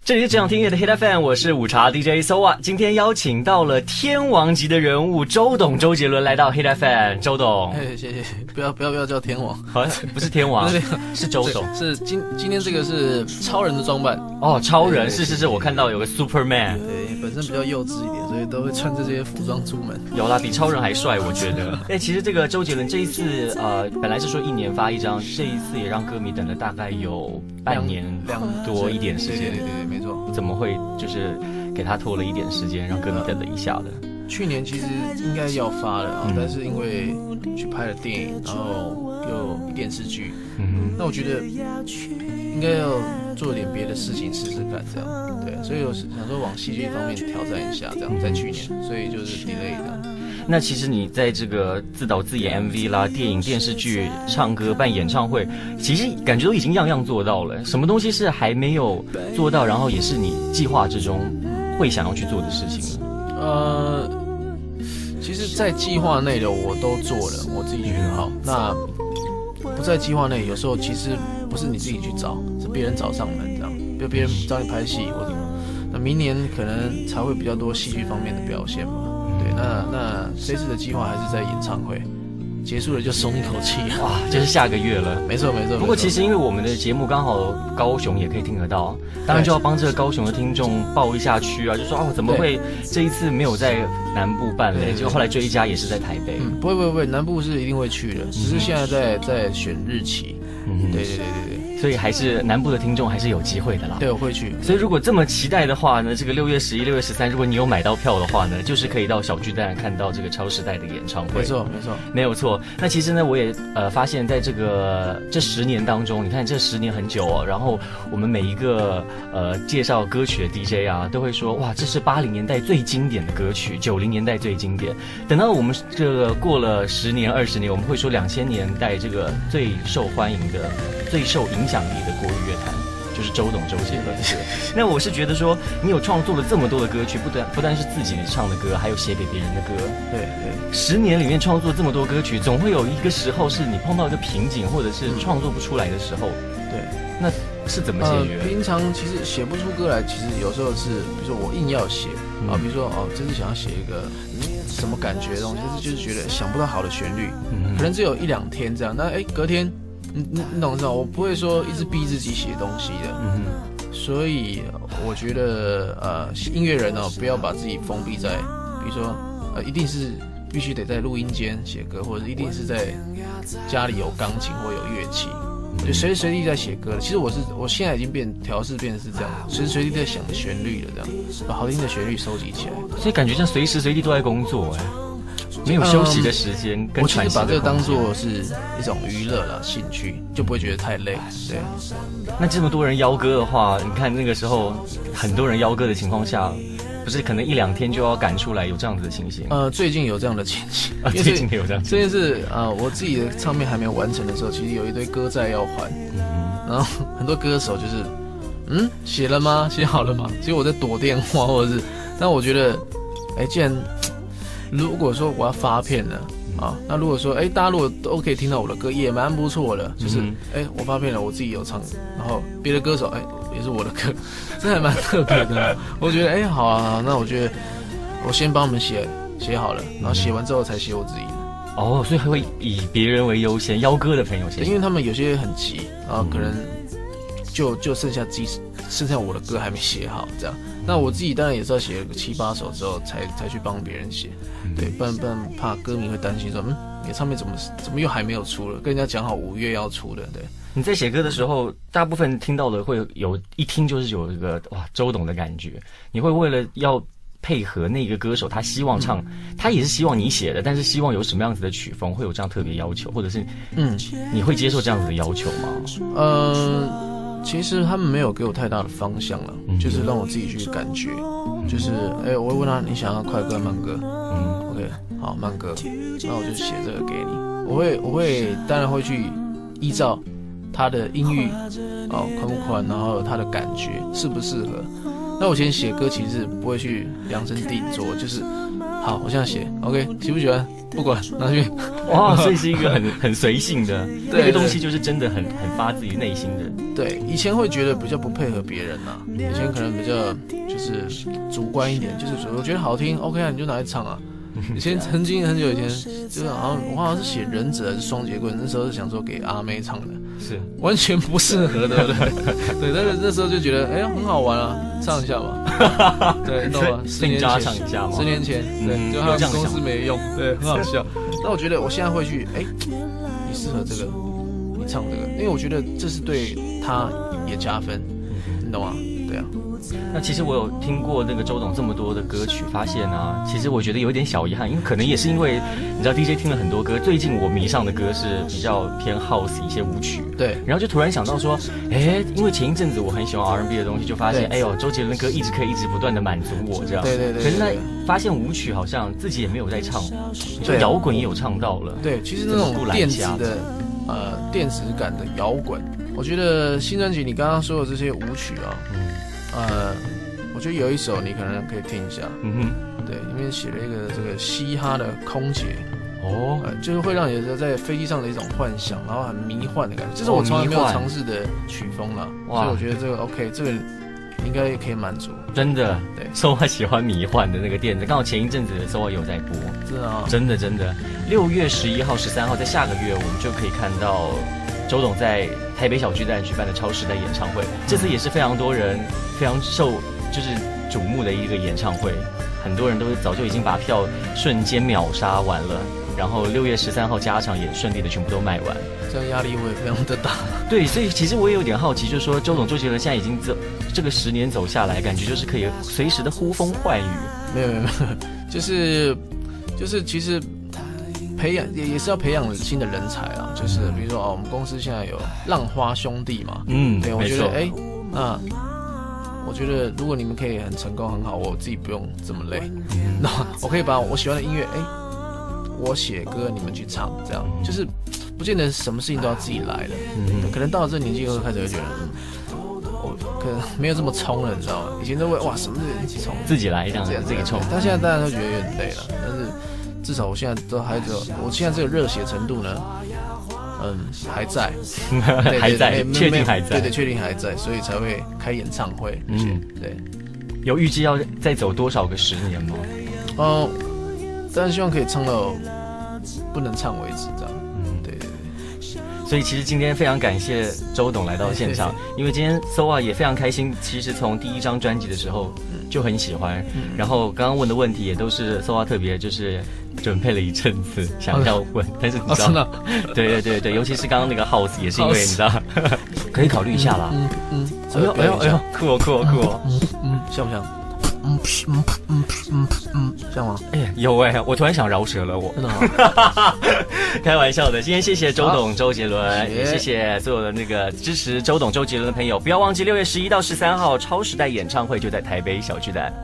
这里是这样听音乐的 Hit FM， 我是午茶 DJ Soa。今天邀请到了天王级的人物周董周杰伦来到 Hit FM。周董， 谢谢，不要叫天王， 好，不是天王，是周董。 是今天这个是超人的装扮哦，超人是，我看到有个 Superman。 对，本身比较幼稚一点，所以都会穿这些服装出门。 有啦，比超人还帅，我觉得。其实这个周杰伦这一次本来是说1年发一张，这一次也让歌迷等了大概有半年多一点时间。 对，没错。 怎么会就是给他拖了一点时间，让歌迷等了一下的？ 去年其实应该要发了啊，但是因为去拍了电影，然后又电视剧，那我觉得应该要做点别的事情试试看，这样对，所以我想说往戏剧方面挑战一下，这样在去年，所以就是 delay 这样。 那其实你在这个自导自演 MV 啦、电影、电视剧、唱歌、办演唱会，其实感觉都已经样样做到了。什么东西是还没有做到，然后也是你计划之中会想要去做的事情呢？ 其实，在计划内的我都做了，我自己觉得好。那不在计划内，有时候其实不是你自己去找，是别人找上门这样，比如别人找你拍戏，那明年可能才会比较多戏剧方面的表现嘛。对，那这次的计划还是在演唱会，结束了就松一口气。 哇，就是下个月了。 没错。 不过其实因为我们的节目刚好高雄也可以听得到，当然就要帮这个高雄的听众报一下区啊，就说怎么会这一次没有在南部办嘞？就后来追加也是在台北。 不会，南部是一定会去的，只是现在在选日期。对。 所以还是南部的听众还是有机会的啦。 对，我会去。 所以如果这么期待的话呢，这个6月11、6月13，如果你有买到票的话呢，就是可以到小巨蛋看到这个超时代的演唱会。没有错。那其实呢，我也发现在这10年当中，你看这10年很久哦，然后我们每一个介绍歌曲的 DJ 啊，都会说哇，这是80年代最经典的歌曲，90年代最经典。等到我们这个过了10年、20年，我们会说2000年代这个最受欢迎的、最受影响力的国语乐坛，就是周董周杰伦。那我是觉得说，你有创作了这么多的歌曲，不但是自己唱的歌，还有写给别人的歌。对，10年里面创作这么多歌曲，总会有一个时候是你碰到一个瓶颈，或者是创作不出来的时候。对，那是怎么解决？ 平常其实写不出歌来，其实有时候是，比如说我硬要写啊，比如说这次想要写一个什么感觉的东西，就是觉得想不到好的旋律，可能只有1、2天这样，那隔天。你懂知道？我不会说一直逼自己写东西的，所以我觉得音乐人不要把自己封闭在，比如说一定是必须得在录音间写歌，或者一定是在家里有钢琴或有乐器，就随时随地在写歌的。其实我现在已经调试变成是这样，随时随地在想旋律了，这样把好听的旋律收集起来， 所以感觉像随时随地都在工作没有休息的时间跟喘息的空间。我其实把这个当作是一种娱乐啦，兴趣，就不会觉得太累。对。 那这么多人邀歌的话，你看那个时候很多人邀歌的情况下，不是可能1、2天就要赶出来，有这样子的情形？ 最近有这样的情形。 最近有这样。 这件事我自己的唱片还没有完成的时候，其实有一堆歌债要还，然后很多歌手就是写了吗？写好了吗？其实我在躲电话，或者是，但我觉得，既然如果说我要发片了那如果说大家如果都可以听到我的歌，也蛮不错的。就是我发片了，我自己有唱，然后别的歌手也是我的歌，这还蛮特别的。我觉得好啊，那我觉得我先帮他们写好了，然后写完之后才写我自己的。 所以还会以别人为优先，邀歌的朋友先。 因为他们有些很急，然后可能就剩下我的歌还没写好这样。那我自己当然也是要写了个7、8首之后才去帮别人写，对，不然怕歌迷会担心说，你的唱片怎么又还没有出了？跟人家讲好5月要出的，对。 你在写歌的时候，大部分听到的会有一听就是有一个周董的感觉，你会为了要配合那个歌手，他希望唱，他也是希望你写的，但是希望有什么样子的曲风，会有这样特别要求，或者是你会接受这样子的要求吗？ 其实他们没有给我太大的方向了，就是让我自己去感觉，就是我会问他你想要快歌慢歌，OK， 好，慢歌，那我就写这个给你。我会当然会去依照他的音域宽不宽，然后他的感觉适不适合。那我以前写歌其实不会去量身定做，就是好，我现在写 OK， 喜不喜欢不管拿去。 哇，所以是一个很随性的那个东西，就是真的很发自于内心的。 对，以前会觉得比较不配合别人呐，以前可能比较就是主观一点，就是我觉得好听 OK 啊，你就拿来唱啊。以前曾经很久以前，就是我好像是写忍者还是双截棍，那时候是想说给阿妹唱的， 是完全不适合，对不对？对，但是那时候就觉得很好玩啊，唱一下吧。对，懂吗？10年前唱一下吗 ？10年前，对，就他们公司没用，对，很好笑。那我觉得我现在会去，你适合这个，你唱这个，因为我觉得这是对他也加分，你懂吗？对啊。 那其实我有听过那个周董这么多的歌曲，发现啊，其实我觉得有点小遗憾，因为可能也是因为你知道 DJ 听了很多歌，最近我迷上的歌是比较偏 house 一些舞曲， 对， 然后就突然想到说，因为前一阵子我很喜欢 R&B 的东西，就发现周杰伦的歌一直可以一直不断的满足我这样， 对。 可是那发现舞曲好像自己也没有在唱，就摇滚也有唱到了， 对，其实那种电子的电子感的摇滚，我觉得新专辑你刚刚说的这些舞曲我觉得有一首你可能可以听一下，对，里面写了一个这个嘻哈的空姐，就是会让你在飞机上的一种幻想，然后很迷幻的感觉，这是我从来没有尝试的曲风啦，所以我觉得这个 OK， 这个应该也可以满足。 真的，对，SOA喜欢迷幻的那个电子，刚好前一阵子SOA有在播，真的，6月11号、13号，在下个月我们就可以看到周董在台北小巨蛋举办的超时代演唱会，这次也是非常多人非常就是瞩目的一个演唱会，很多人都早就已经把票瞬间秒杀完了，然后6月13号加场也顺利的全部都卖完， 这样压力会非常的大。 对，所以其实我也有点好奇，就是说周杰伦现在已经这个10年走下来，感觉就是可以随时的呼风唤雨。 没有，就是其实培养也是要培养新的人才啊，就是比如说我们公司现在有浪花兄弟嘛，对，我觉得我觉得如果你们可以很成功很好，我自己不用这么累，那我可以把我喜欢的音乐，我写歌你们去唱，这样就是不见得什么事情都要自己来的，可能到了这年纪后开始会觉得，我可能没有这么冲了，你知道吗？以前都会什么事情冲， 自己来这样自己冲， 但现在大家都觉得有点累了，但是至少我现在都还有，我现在这个热血程度呢，还在， 还在，确定还在， 对，确定还在，所以才会开演唱会，对。 有预计要再走多少个10年吗？ 当然希望可以唱到不能唱为止，这样。对。 所以其实今天非常感谢周董来到现场，因为今天 SOA 也非常开心。其实从第1张专辑的时候就很喜欢，然后刚刚问的问题也都是 SOA 特别就是准备了一阵子想要问，但是你知道，对，尤其是刚刚那个 house 也是因为你知道，可以考虑一下啦。哎呦，酷哦， 像不像？像吗？ 有我突然想饶舌了，我真的吗？开玩笑的。今天谢谢周董周杰伦，也谢谢所有的那个支持周董周杰伦的朋友，不要忘记6月11到13号超时代演唱会就在台北小巨蛋。